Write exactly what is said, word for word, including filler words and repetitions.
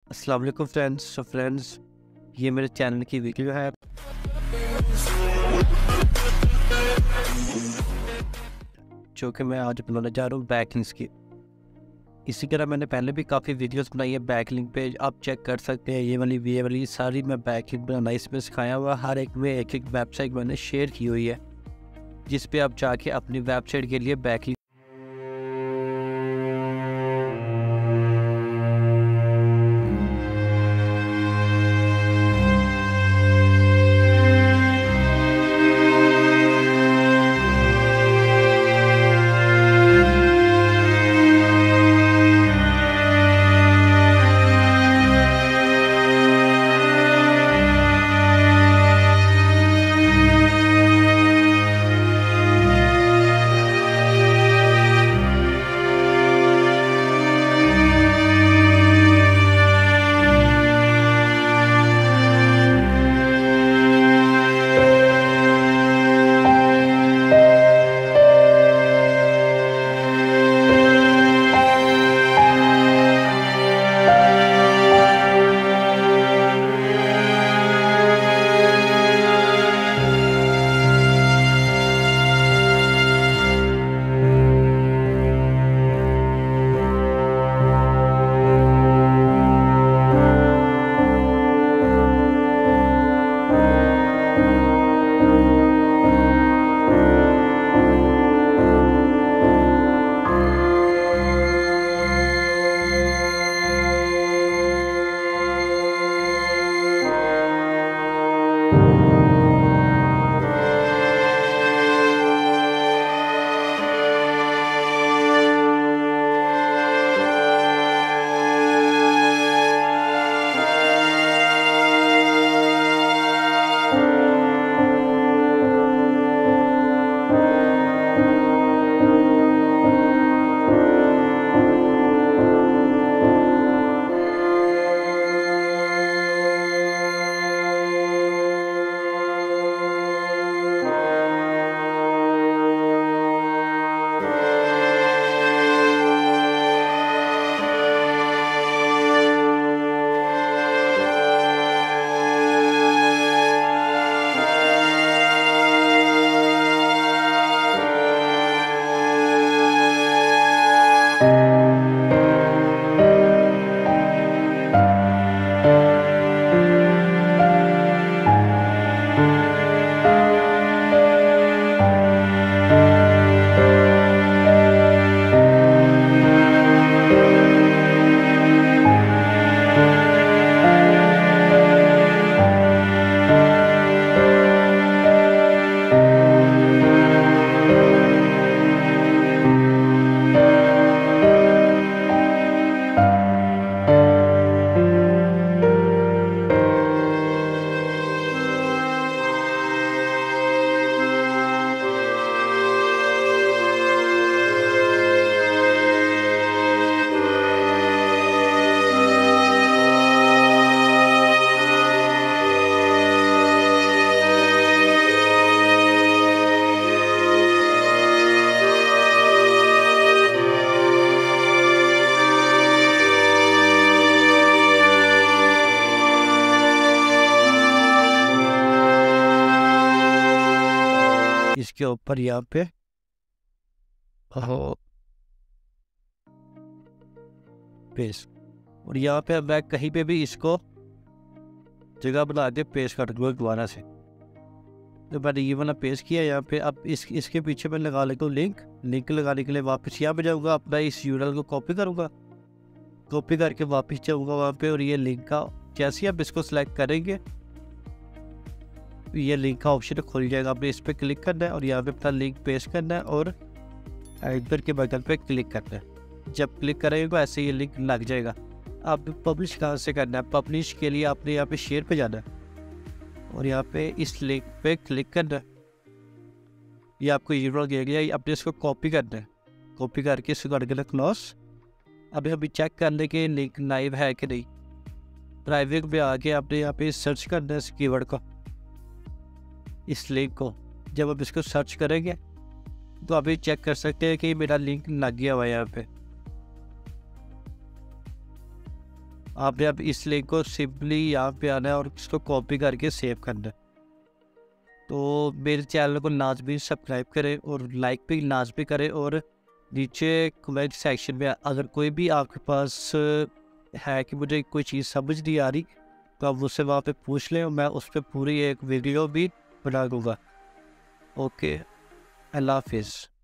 अस्सलाम वालेकुम friends. So friends, ये मेरे चैनल की वीडियो है जो कि मैं आज बनाने जा रहा हूँ बैकलिंक्स की। इसी तरह मैंने पहले भी काफ़ी वीडियोस बनाई है बैकलिंक पे, आप चेक कर सकते हैं। ये वाली ये वाली सारी मैं बैकलिंक बनाना इसमें सिखाया हुआ। हर एक में एक एक वेबसाइट मैंने शेयर की हुई है जिस पे आप जाके अपनी वेबसाइट के लिए बैकलिंक इसके ऊपर यहाँ पे पेस्ट, और यहाँ पे मैं कहीं पे भी इसको जगह बना के पेस्ट कर दूँगा दोबारा से। तो मैंने ये वाला पेस्ट किया यहाँ पे। अब इस इसके पीछे मैं लगा लेता हूँ लिंक। लिंक लगाने के लिए वापस यहाँ पे जाऊँगा, अपना इस यूआरएल को कॉपी करूँगा, कॉपी करके वापस जाऊँगा वहाँ पे, और ये लिंक का जैसे आप इसको सिलेक्ट करेंगे ये लिंक का ऑप्शन खुल जाएगा। आपने इस पर क्लिक करना है और यहाँ पे अपना लिंक पेस्ट करना है और एंटर के बटन पे क्लिक करना है। जब क्लिक करेंगे ऐसे ये लिंक लग जाएगा। आप पब्लिश कहाँ से करना है? पब्लिश के लिए आपने यहाँ पे शेयर पे जाना है और यहाँ पे इस लिंक पे क्लिक करना है। ये आपको यूआरएल दे गया, आपने इसको कॉपी करना है। कॉपी करके इसको कर देना क्लोज। अभी अभी चेक कर ले कि लिंक लाइव है कि नहीं। प्राइवेट में आके आपने यहाँ पे सर्च करना है इस कीवर्ड को, इस लिंक को। जब आप इसको सर्च करेंगे तो अभी चेक कर सकते हैं कि मेरा लिंक लग गया हुआ है यहाँ पे। आपने अब इस लिंक को सिंपली यहाँ पे आना है और इसको कॉपी करके सेव करना है। तो मेरे चैनल को लाजमी सब्सक्राइब करें और लाइक भी लाजमी करें, और नीचे कमेंट सेक्शन में अगर कोई भी आपके पास है कि मुझे कोई चीज़ समझ नहीं आ रही तो आप मुझसे वहाँ पे पूछ लें और मैं उस पर पूरी एक वीडियो भी बना दूँगा। ओके, अल्लाह हाफिज़।